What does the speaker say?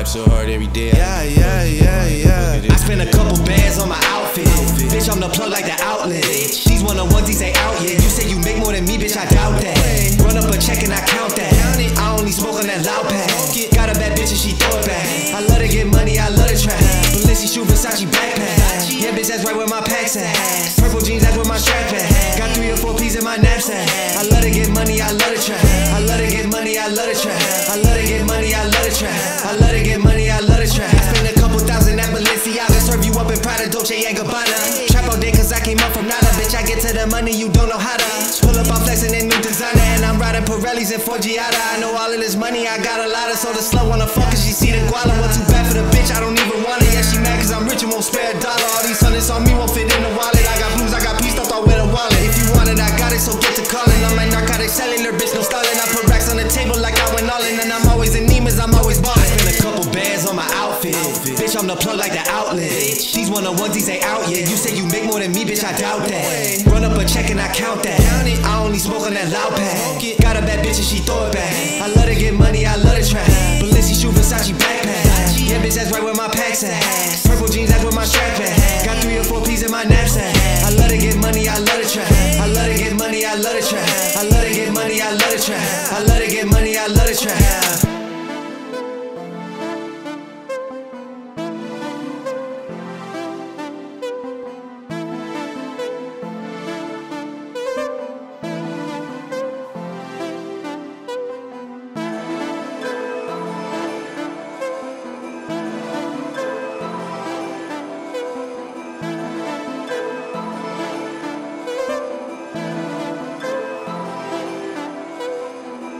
so hard every day. I spend a couple bands on my outfit. Bitch, I'm the plug like the outlet. These one on onesies ain't out yet. You say you make more than me, bitch, I doubt that. Run up a check and I count that. I only smoke on that loud pad. Got a bad bitch and she throw it back. I love to get money, I love to trap. Balenci shoe, Versace backpack. Yeah, bitch, that's right where my pack's at. Purple jeans, that's where my strap at. Got 3 or 4 pieces in my knapsack. I love to get money, I love to trap. I love to get money, I love to trap. I love to get money, I love to trap. I love to get money, I love to trap. I spend a couple thousand at Balenciaga. Serve you up in Prada, Dolce & Gabbana. Trap all day cause I came up from nada. Bitch, I get to the money, you don't know how to. Pull up, I'm flexing in new designer. And I'm riding Pirellis and Forgiata. I know all of this money, I got a lot of. So the slut wanna fuck cause she see the guala. What too bad for the bitch, I don't even want it. Yeah, she mad cause I'm rich and won't spare a dollar. All these hundreds on me won't fit in the wallet. I got blues, I got peace, stuffed all with a wallet. If you want it, I got it, so get to calling. I'm like narcotic cellular, bitch, no stalling. I put racks on the table like I went all in. And I'm always in Nemas, I'm always ballin'. I spend a couple bands on my outfit. Bitch, I'm the plug like the outlet. These one on onesies ain't out yet. You say you make more than me, bitch, I doubt that. Run up a check and I count that. I only smoke on that loud pad. Got a bad bitch and she throw it back. I love to get money, I love to trap. Balenci shoe, Versace backpack. Yeah, bitch, that's right where my pack's at. Purple jeans, that's where my strap at.